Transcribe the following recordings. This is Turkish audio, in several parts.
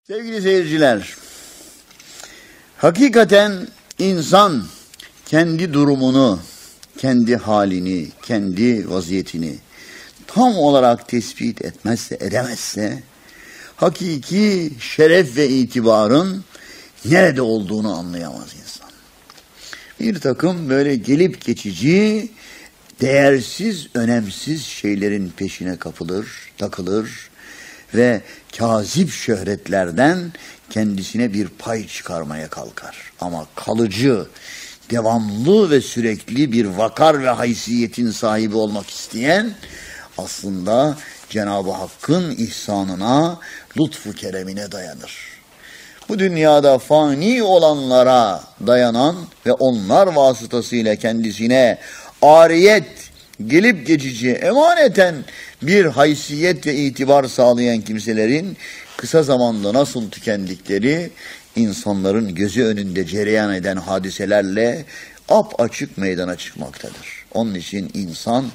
Sevgili seyirciler, hakikaten insan kendi durumunu, kendi halini, kendi vaziyetini tam olarak tespit etmezse, edemezse, hakiki şeref ve itibarın nerede olduğunu anlayamaz insan. Bir takım böyle gelip geçici, değersiz, önemsiz şeylerin peşine kapılır, takılır ve kazip şöhretlerden kendisine bir pay çıkarmaya kalkar. Ama kalıcı, devamlı ve sürekli bir vakar ve haysiyetin sahibi olmak isteyen aslında Cenab-ı Hakk'ın ihsanına, lütfu keremine dayanır. Bu dünyada fani olanlara dayanan ve onlar vasıtasıyla kendisine ariyet, gelip geçici, emaneten bir haysiyet ve itibar sağlayan kimselerin kısa zamanda nasıl tükendikleri insanların gözü önünde cereyan eden hadiselerle apaçık meydana çıkmaktadır. Onun için insan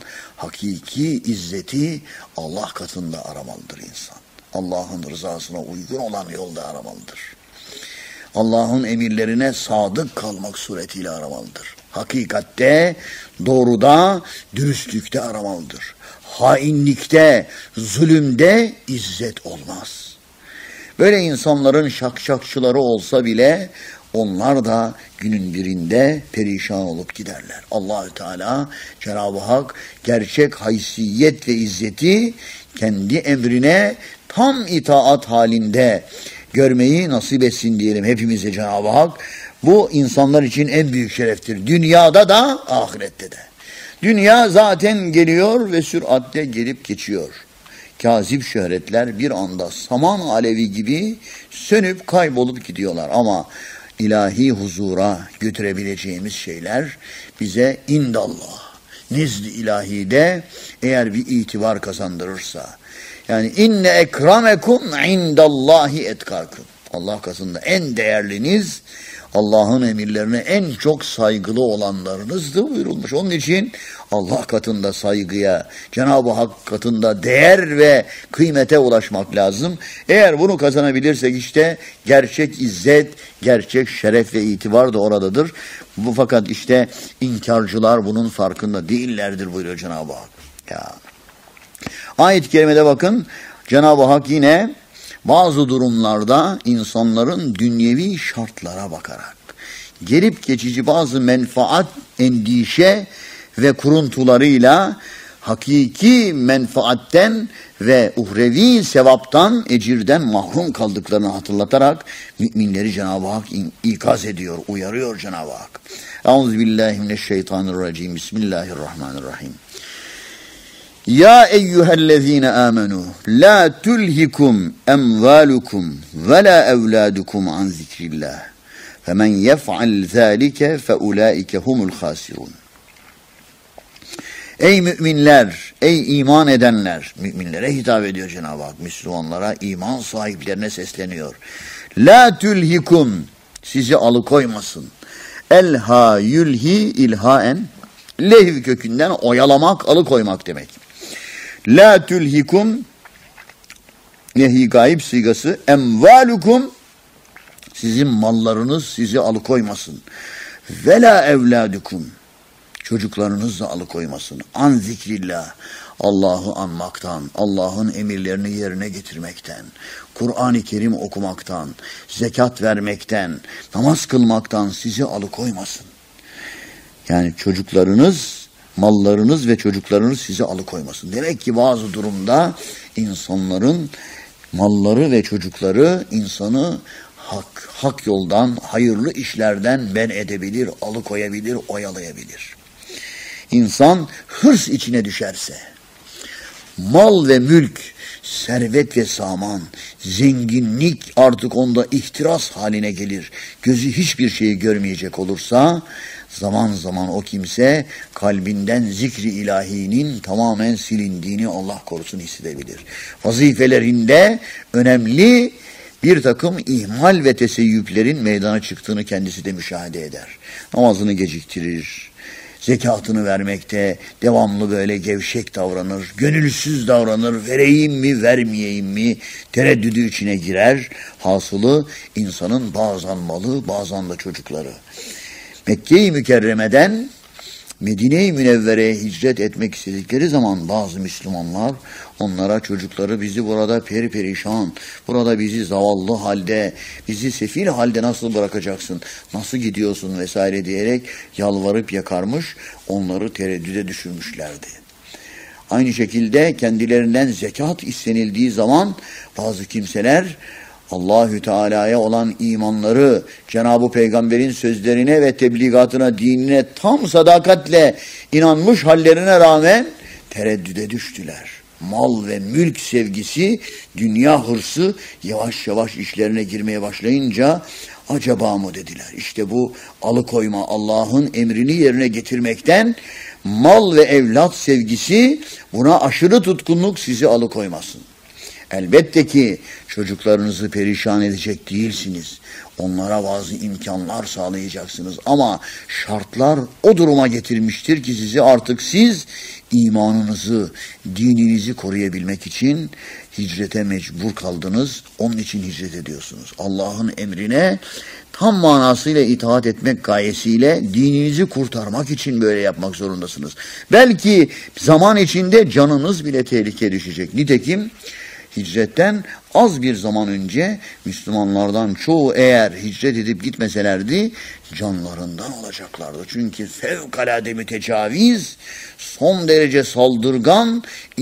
hakiki izzeti Allah katında aramalıdır insan. Allah'ın rızasına uygun olan yolda aramalıdır. Allah'ın emirlerine sadık kalmak suretiyle aramalıdır. Hakikatte, doğruda, dürüstlükte aramalıdır. Hainlikte, zulümde izzet olmaz. Böyle insanların şakşakçıları olsa bile onlar da günün birinde perişan olup giderler. Allahü Teala, Cenab-ı Hak gerçek haysiyet ve izzeti kendi emrine tam itaat halinde görmeyi nasip etsin diyelim hepimize Cenab-ı Hak. Bu insanlar için en büyük şereftir. Dünyada da ahirette de. Dünya zaten geliyor ve süratle gelip geçiyor. Kazip şöhretler bir anda saman alevi gibi sönüp kaybolup gidiyorlar. Ama ilahi huzura götürebileceğimiz şeyler bize indallah, nezd-i ilahide eğer bir itibar kazandırırsa. Yani inne ekremekum indallahi etkakum. Allah katında en değerliniz, Allah'ın emirlerine en çok saygılı olanlarınızdır buyurulmuş. Onun için Allah katında saygıya, Cenab-ı Hak katında değer ve kıymete ulaşmak lazım. Eğer bunu kazanabilirsek işte gerçek izzet, gerçek şeref ve itibar da oradadır. Bu fakat işte inkarcılar bunun farkında değillerdir buyuruyor Cenab-ı Hak. Ya. Ayet-i kerimede bakın Cenab-ı Hak yine bazı durumlarda insanların dünyevi şartlara bakarak gelip geçici bazı menfaat, endişe ve kuruntularıyla hakiki menfaatten ve uhrevi sevaptan, ecirden mahrum kaldıklarını hatırlatarak müminleri Cenab-ı Hak ikaz ediyor, uyarıyor Cenab-ı Hak. Euzubillahimineşşeytanirracim. Bismillahirrahmanirrahim. Ya eyyühellezine amenu la tulhikum emvalukum ve la evladukum an zikrillah femen yef'al zâlike feulaike humul hasirun. Ey müminler, ey iman edenler, müminlere hitap ediyor Cenab-ı Hak, Müslümanlara, iman sahiplerine sesleniyor. La tulhikum, sizi alıkoymasın. Elha yulhi ilhaen, lehv kökünden oyalamak, alıkoymak demek. La tulhikum, nehi gayb sigası, emvalukum, sizin mallarınız sizi alıkoymasın. Ve la evladukum, çocuklarınız da alıkoymasın. An zikrillah, Allah'ı anmaktan, Allah'ın emirlerini yerine getirmekten, Kur'an-ı Kerim okumaktan, zekat vermekten, namaz kılmaktan sizi alıkoymasın. Yani çocuklarınız, mallarınız ve çocuklarınız sizi alıkoymasın. Demek ki bazı durumda insanların malları ve çocukları insanı hak yoldan, hayırlı işlerden men edebilir, alıkoyabilir, oyalayabilir. İnsan hırs içine düşerse, mal ve mülk, servet ve saman, zenginlik artık onda ihtiras haline gelir. Gözü hiçbir şeyi görmeyecek olursa, zaman zaman o kimse kalbinden zikri ilahinin tamamen silindiğini Allah korusun hissedebilir. Vazifelerinde önemli bir takım ihmal ve teseyyüplerin meydana çıktığını kendisi de müşahede eder. Namazını geciktirir, zekatını vermekte devamlı böyle gevşek davranır, gönülsüz davranır, vereyim mi vermeyeyim mi tereddüdü içine girer. Hasılı insanın bazen malı bazen de çocukları. Mekke-i Mükerreme'den Medine-i Münevvere'ye hicret etmek istedikleri zaman bazı Müslümanlar onlara çocukları bizi burada perişan, burada bizi zavallı halde, bizi sefil halde nasıl bırakacaksın, nasıl gidiyorsun vesaire diyerek yalvarıp yakarmış, onları tereddüde düşürmüşlerdi. Aynı şekilde kendilerinden zekat istenildiği zaman bazı kimseler Allahü Teala'ya olan imanları, Cenab-ı Peygamber'in sözlerine ve tebligatına, dinine tam sadakatle inanmış hallerine rağmen tereddüde düştüler. Mal ve mülk sevgisi, dünya hırsı yavaş yavaş işlerine girmeye başlayınca acaba mı dediler. İşte bu alıkoyma, Allah'ın emrini yerine getirmekten, mal ve evlat sevgisi, buna aşırı tutkunluk sizi alıkoymasın. Elbette ki çocuklarınızı perişan edecek değilsiniz. Onlara bazı imkanlar sağlayacaksınız. Ama şartlar o duruma getirmiştir ki sizi artık siz imanınızı, dininizi koruyabilmek için hicrete mecbur kaldınız. Onun için hicret ediyorsunuz. Allah'ın emrine tam manasıyla itaat etmek gayesiyle dininizi kurtarmak için böyle yapmak zorundasınız. Belki zaman içinde canınız bile tehlikeye düşecek. Nitekim hicretten az bir zaman önce Müslümanlardan çoğu eğer hicret edip gitmeselerdi canlarından olacaklardı. Çünkü fevkalade mütecaviz, son derece saldırgan,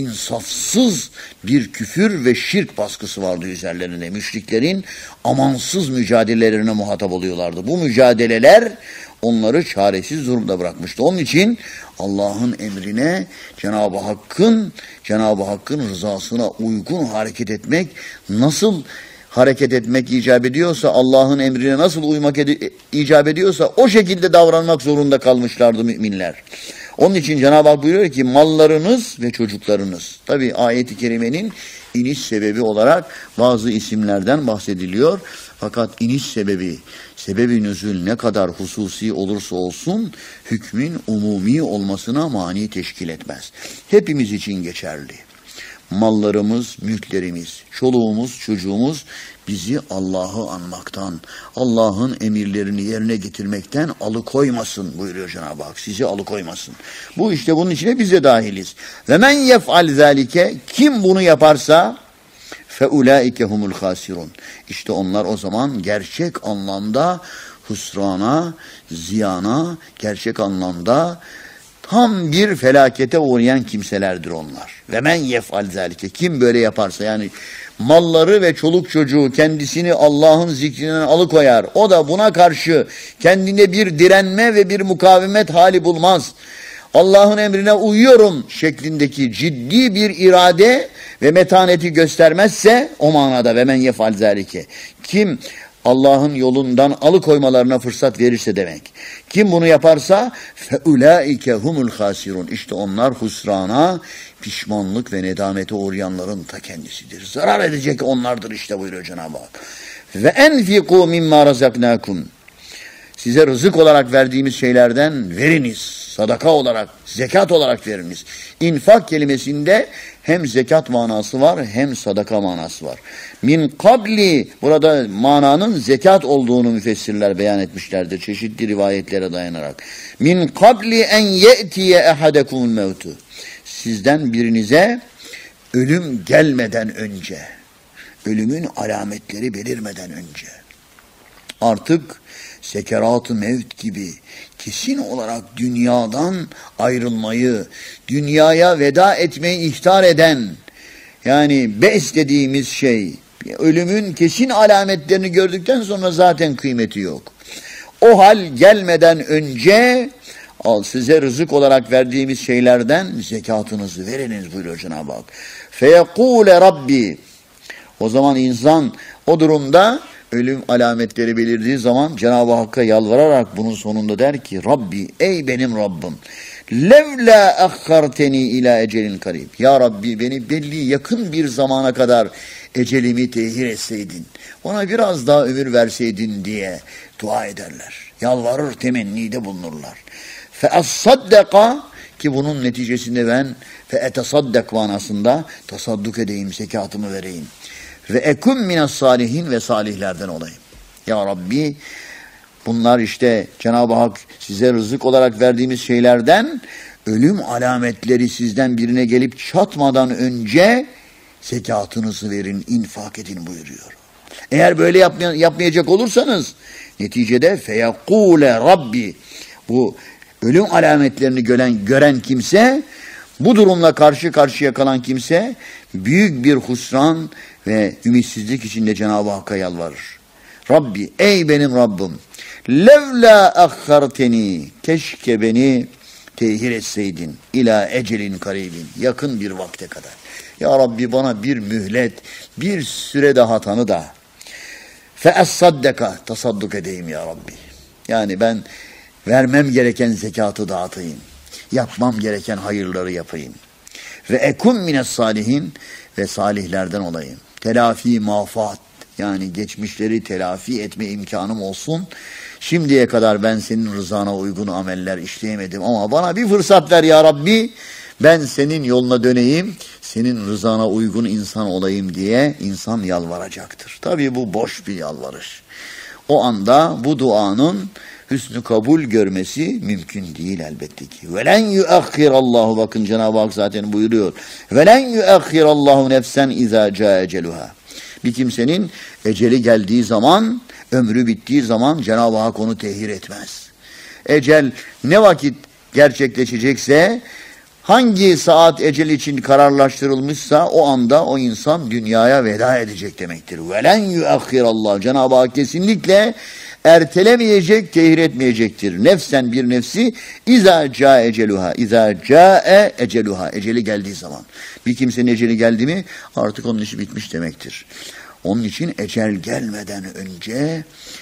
insafsız bir küfür ve şirk baskısı vardı üzerlerinde. Müşriklerin amansız mücadelelerine muhatap oluyorlardı. Bu mücadeleler onları çaresiz durumda bırakmıştı. Onun için Allah'ın emrine Cenab-ı Hakk'ın rızasına uygun hareket etmek, nasıl hareket etmek icap ediyorsa, Allah'ın emrine nasıl uymak icap ediyorsa o şekilde davranmak zorunda kalmışlardı müminler. Onun için Cenab-ı Hak buyuruyor ki mallarınız ve çocuklarınız. Tabi ayet-i kerimenin iniş sebebi olarak bazı isimlerden bahsediliyor. Fakat iniş sebebi nüzul ne kadar hususi olursa olsun hükmün umumi olmasına mani teşkil etmez. Hepimiz için geçerli. Mallarımız, mülklerimiz, çoluğumuz, çocuğumuz bizi Allah'ı anmaktan, Allah'ın emirlerini yerine getirmekten alıkoymasın buyuruyor Cenab-ı Hak. Sizi alıkoymasın. Bu işte bunun içine biz de dahiliz. Ve men yef'al zâlike, kim bunu yaparsa feulaike humul hasirun. İşte onlar o zaman gerçek anlamda husrana, ziyana, gerçek anlamda tam bir felakete uğrayan kimselerdir onlar. Ve men yef'al zâlike, kim böyle yaparsa, yani malları ve çoluk çocuğu kendisini Allah'ın zikrinden alıkoyar, o da buna karşı kendine bir direnme ve bir mukavemet hali bulmaz. Allah'ın emrine uyuyorum şeklindeki ciddi bir irade ve metaneti göstermezse, o manada ve men yef'al zâlike, kim Allah'ın yolundan alıkoymalarına fırsat verirse demek. Kim bunu yaparsa feulaike humul hasirun. İşte onlar husrana, pişmanlık ve nedamete uğrayanların ta kendisidir. Zarar edecek onlardır işte buyuruyor Cenab-ı Hak. Ve enfiku mimma razaknakum. Size rızık olarak verdiğimiz şeylerden veriniz. Sadaka olarak, zekat olarak veriniz. İnfak kelimesinde hem zekat manası var hem sadaka manası var. Min kabli, burada mananın zekat olduğunu müfessirler beyan etmişlerdir çeşitli rivayetlere dayanarak. Min kabli en ye'tiye ehadekumul mevtu. Sizden birinize ölüm gelmeden önce, ölümün alametleri belirmeden önce, artık sekerat-ı mevt gibi kesin olarak dünyadan ayrılmayı, dünyaya veda etmeyi ihtar eden, yani be's dediğimiz şey, ölümün kesin alametlerini gördükten sonra zaten kıymeti yok. O hal gelmeden önce size rızık olarak verdiğimiz şeylerden zekatınızı veriniz buyuruyor Cenab-ı Hak. Feyekûle Rabbi, o zaman insan o durumda ölüm alametleri belirdiği zaman Cenab-ı Hakk'a yalvararak bunun sonunda der ki Rabbi, ey benim Rabbim, levla akharteni ila ecelin karib. Ya Rabbi, beni belli yakın bir zamana kadar ecelimi tehir etseydin, bana biraz daha ömür verseydin diye dua ederler. Yalvarır, temennide bulunurlar. fe'as-saddaka, ki bunun neticesinde ben fe'etesaddak manasında tasadduk edeyim, zekatımı vereyim. Ve ekun minas salihin, ve salihlerden olayım. Ya Rabbi, bunlar işte Cenab-ı Hak size rızık olarak verdiğimiz şeylerden, ölüm alametleri sizden birine gelip çatmadan önce zekatınızı verin, infak edin buyuruyor. Eğer böyle yapmayacak olursanız neticede feyekûle Rabbi, bu ölüm alametlerini gören kimse, bu durumla karşı karşıya kalan kimse büyük bir husran ve ümitsizlik içinde Cenab-ı Hakk'a yalvarır. Rabbi, ey benim Rabbim, levla akharteni, keşke beni tehir etseydin ila ecelin karibin, yakın bir vakte kadar. Ya Rabbi, bana bir mühlet, bir süre daha tanı da fe'as-saddaka, tasadduk edeyim ya Rabbi. Yani ben vermem gereken zekatı dağıtayım. Yapmam gereken hayırları yapayım. Ve ekun mines salihin, ve salihlerden olayım. Telafi mafat, yani geçmişleri telafi etme imkanım olsun. Şimdiye kadar ben senin rızana uygun ameller işleyemedim ama bana bir fırsat ver ya Rabbi. Ben senin yoluna döneyim, senin rızana uygun insan olayım diye insan yalvaracaktır. Tabii bu boş bir yalvarış. O anda bu duanın hüsnü kabul görmesi mümkün değil elbette ki. Velen yuakhirallahu, bakın Cenab-ı Hak zaten buyuruyor. Velen yuakhirallahu nefsen iza caa eceluha. Bir kimsenin eceli geldiği zaman, ömrü bittiği zaman Cenab-ı Hak onu tehir etmez. Ecel ne vakit gerçekleşecekse, hangi saat ecel için kararlaştırılmışsa o anda o insan dünyaya veda edecek demektir. Velen yuakhirallah, Cenab-ı Hak kesinlikle ertelemeyecek, tehir etmeyecektir. Nefsen, bir nefsi, iza caa eceluha, iza caa eceluha, eceli geldiği zaman. Bir kimsenin eceli geldi mi artık onun işi bitmiş demektir. Onun için ecel gelmeden önce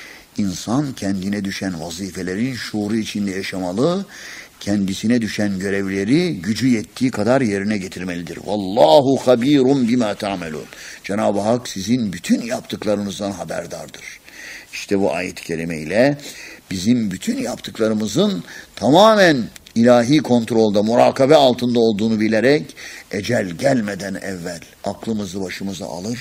insan kendine düşen vazifelerin şuuru içinde yaşamalı, kendisine düşen görevleri gücü yettiği kadar yerine getirmelidir. Vallahu habirun bima ta'melun. Cenab-ı Hak sizin bütün yaptıklarınızdan haberdardır. İşte bu ayet-i kerime ile bizim bütün yaptıklarımızın tamamen ilahi kontrolde, murakabe altında olduğunu bilerek ecel gelmeden evvel aklımızı başımıza alır,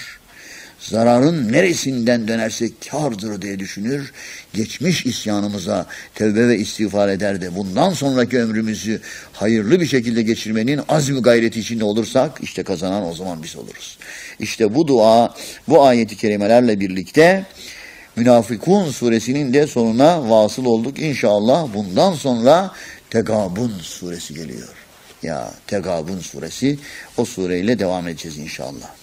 zararın neresinden dönersek kârdır diye düşünür, geçmiş isyanımıza tevbe ve istiğfar eder de bundan sonraki ömrümüzü hayırlı bir şekilde geçirmenin azmi gayreti içinde olursak, işte kazanan o zaman biz oluruz. İşte bu dua, bu ayeti kerimelerle birlikte Münafıkun suresinin de sonuna vasıl olduk. İnşallah bundan sonra Tegabun suresi geliyor. Ya Tegabun suresi, o sureyle devam edeceğiz inşallah.